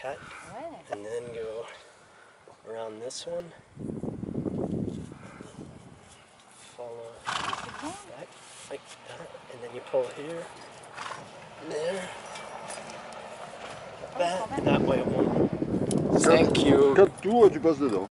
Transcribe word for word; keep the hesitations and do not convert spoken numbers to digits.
cut, and then go around this one. Follow back like that, and then you pull here, there, that, that way it won't. Thank you. Quatre tours et tu passes dedans.